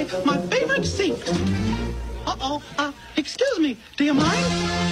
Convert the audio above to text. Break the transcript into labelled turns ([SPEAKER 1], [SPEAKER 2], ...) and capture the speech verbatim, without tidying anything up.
[SPEAKER 1] my favorite seat. Uh-oh. Uh, excuse me, do you mind?